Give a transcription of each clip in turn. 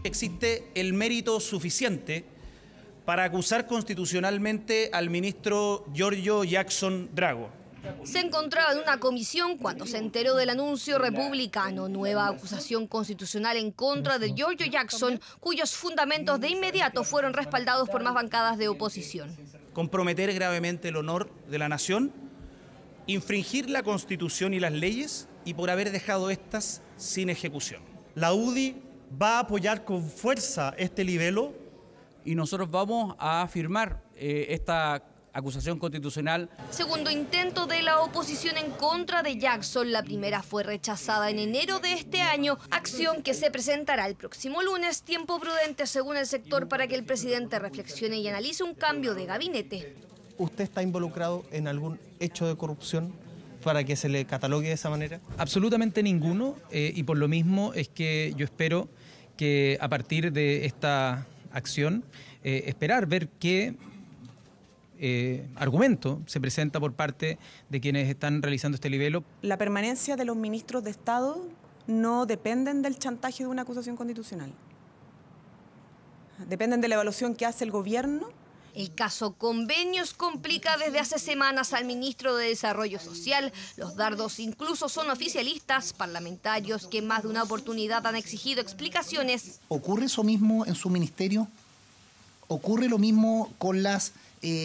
Existe el mérito suficiente para acusar constitucionalmente al ministro Giorgio Jackson Drago. Se encontraba en una comisión cuando se enteró del anuncio republicano, nueva acusación constitucional en contra de Giorgio Jackson, cuyos fundamentos de inmediato fueron respaldados por más bancadas de oposición. Comprometer gravemente el honor de la nación, infringir la Constitución y las leyes y por haber dejado estas sin ejecución. La UDI va a apoyar con fuerza este libelo y nosotros vamos a firmar esta acusación constitucional. Segundo intento de la oposición en contra de Jackson. La primera fue rechazada en enero de este año, acción que se presentará el próximo lunes, tiempo prudente según el sector para que el presidente reflexione y analice un cambio de gabinete. ¿Usted está involucrado en algún hecho de corrupción para que se le catalogue de esa manera? Absolutamente ninguno, y por lo mismo es que yo espero que a partir de esta acción, esperar ver qué argumento se presenta por parte de quienes están realizando este libelo. La permanencia de los ministros de Estado no dependen del chantaje de una acusación constitucional. Dependen de la evaluación que hace el gobierno. El caso Convenios complica desde hace semanas al ministro de Desarrollo Social. Los dardos incluso son oficialistas, parlamentarios que en más de una oportunidad han exigido explicaciones. ¿Ocurre eso mismo en su ministerio? ¿Ocurre lo mismo con las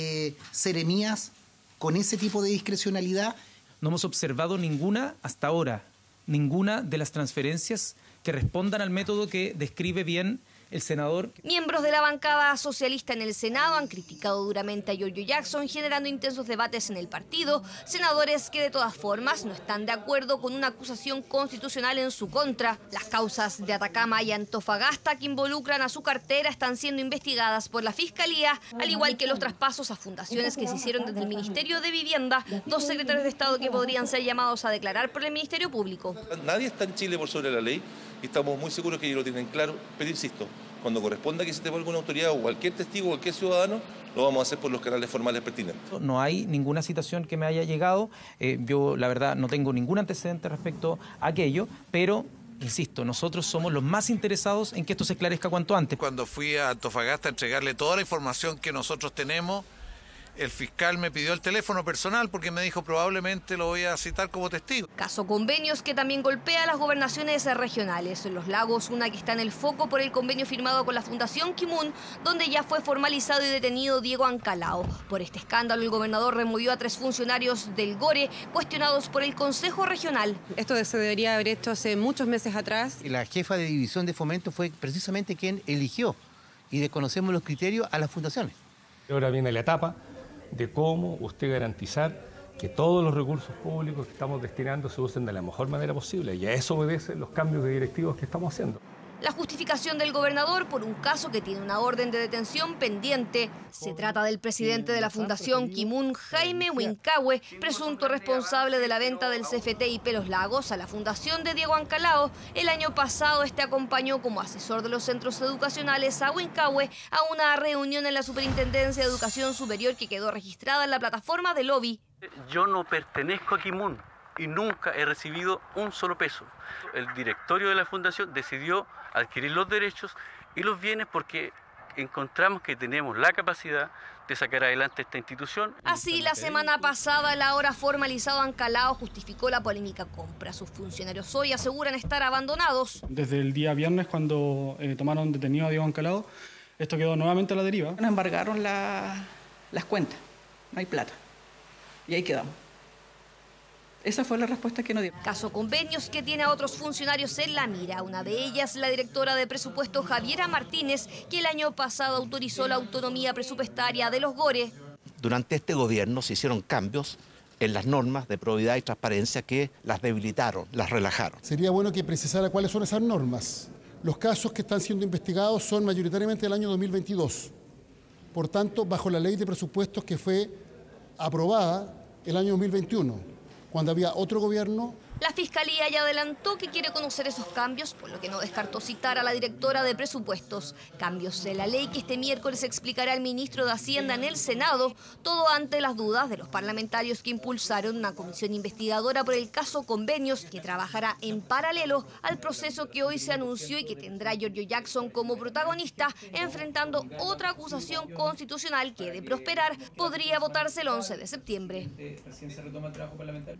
seremías, con ese tipo de discrecionalidad? No hemos observado ninguna hasta ahora, ninguna de las transferencias que respondan al método que describe bien el senador. Miembros de la bancada socialista en el Senado han criticado duramente a Giorgio Jackson, generando intensos debates en el partido. Senadores que de todas formas no están de acuerdo con una acusación constitucional en su contra. Las causas de Atacama y Antofagasta que involucran a su cartera están siendo investigadas por la Fiscalía, al igual que los traspasos a fundaciones que se hicieron desde el Ministerio de Vivienda, dos secretarios de Estado que podrían ser llamados a declarar por el Ministerio Público. Nadie está en Chile por sobre la ley y estamos muy seguros que ellos lo tienen claro, pero insisto, cuando corresponda que se esté por alguna autoridad o cualquier testigo, cualquier ciudadano, lo vamos a hacer por los canales formales pertinentes. No hay ninguna citación que me haya llegado, yo la verdad no tengo ningún antecedente respecto a aquello, pero insisto, nosotros somos los más interesados en que esto se esclarezca cuanto antes. Cuando fui a Antofagasta a entregarle toda la información que nosotros tenemos, el fiscal me pidió el teléfono personal porque me dijo probablemente lo voy a citar como testigo. Caso Convenios que también golpea a las gobernaciones regionales. En Los Lagos, una que está en el foco por el convenio firmado con la Fundación Kimun, donde ya fue formalizado y detenido Diego Ancalao. Por este escándalo, el gobernador removió a 3 funcionarios del GORE, cuestionados por el Consejo Regional. Esto se debería haber hecho hace muchos meses atrás. La jefa de división de fomento fue precisamente quien eligió, y desconocemos los criterios, a las fundaciones. Ahora viene la etapa de cómo usted garantizar que todos los recursos públicos que estamos destinando se usen de la mejor manera posible, y a eso obedecen los cambios de directivos que estamos haciendo. La justificación del gobernador por un caso que tiene una orden de detención pendiente. Se trata del presidente de la Fundación Kimun, Jaime Huincahue, presunto responsable de la venta del CFT Los Lagos a la Fundación de Diego Ancalao. El año pasado este acompañó como asesor de los centros educacionales a Huincahue a una reunión en la Superintendencia de Educación Superior que quedó registrada en la plataforma de lobby. Yo no pertenezco a Kimun y nunca he recibido un solo peso. El directorio de la fundación decidió adquirir los derechos y los bienes porque encontramos que tenemos la capacidad de sacar adelante esta institución. Así, la semana pasada, el ahora formalizado Ancalao justificó la polémica compra. Sus funcionarios hoy aseguran estar abandonados. Desde el día viernes, cuando tomaron detenido a Diego Ancalao, esto quedó nuevamente a la deriva. Nos embargaron las cuentas, no hay plata, y ahí quedamos. Esa fue la respuesta que nos dio. Caso Convenios que tiene a otros funcionarios en la mira. Una de ellas, la directora de presupuesto Javiera Martínez, que el año pasado autorizó la autonomía presupuestaria de los GORE. Durante este gobierno se hicieron cambios en las normas de probidad y transparencia que las debilitaron, las relajaron. Sería bueno que precisara cuáles son esas normas. Los casos que están siendo investigados son mayoritariamente del año 2022. Por tanto, bajo la ley de presupuestos que fue aprobada el año 2021. Cuando había otro gobierno La Fiscalía ya adelantó que quiere conocer esos cambios, por lo que no descartó citar a la directora de presupuestos. Cambios de la ley que este miércoles explicará el ministro de Hacienda en el Senado, todo ante las dudas de los parlamentarios que impulsaron una comisión investigadora por el caso Convenios, que trabajará en paralelo al proceso que hoy se anunció y que tendrá a Giorgio Jackson como protagonista, enfrentando otra acusación constitucional que, de prosperar, podría votarse el 11 de septiembre.